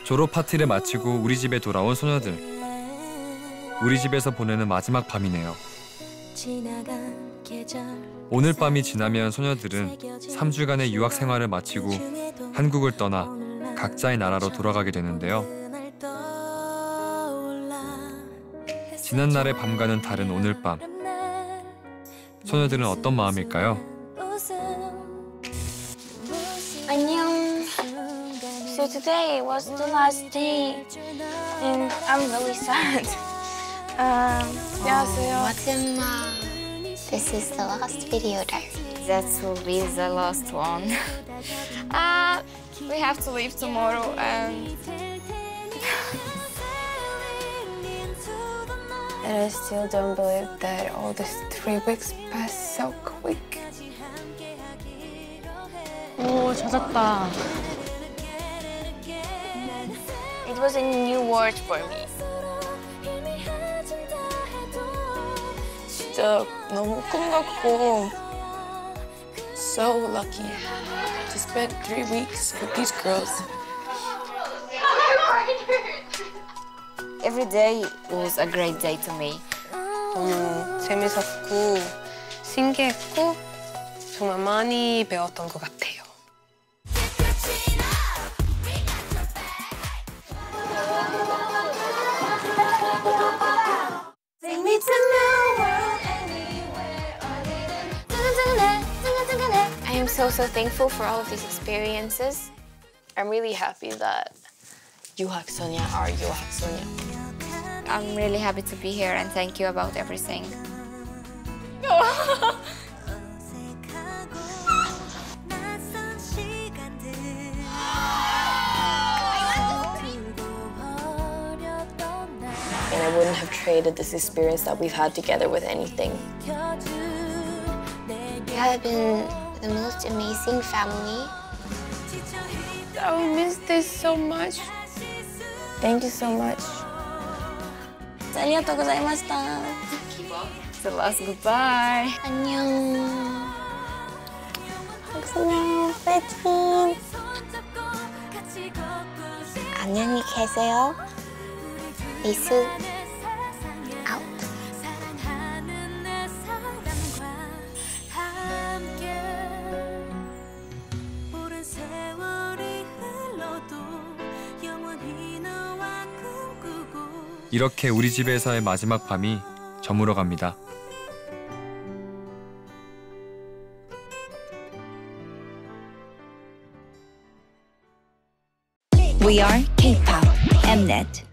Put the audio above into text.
졸업 파티를 마치고 우리 집에 돌아온 소녀들. 우리 집에서 보내는 마지막 밤이네요. 오늘 밤이 지나면 소녀들은 3주간의 유학 생활을 마치고 한국을 떠나 각자의 나라로 돌아가게 되는데요. 지난날의 밤과는 다른 오늘 밤. 소녀들은 어떤 마음일까요? 안녕. So today was the last day and I'm really sad. 안녕하세요. 마지막. This is the last video diary. That will be the last one. We have to leave tomorrow and I still don't believe that all these 3 weeks passed so quick. 오, 젖었다. It was a new world for me. 진짜 너무 꿈 같고 so lucky to spend 3 weeks with these girls. Every day was a great day to me. 너무 재밌었고 신기했고 정말 많이 배웠던 것 같아요. I am so thankful for all of these experiences. I'm really happy that 유학소녀 are 유학소녀. I'm really happy to be here and thank you about everything. And I wouldn't have traded this experience that we've had together with anything. You have been the most amazing family. I will miss this so much. Thank you so much. ありがとうございました. It's the last goodbye. 안녕. 박수녀, 파이팅. 안녕히 계세요. 리스 아웃. 이렇게 우리 집에서의 마지막 밤이 저물어 갑니다. We are K-pop Mnet.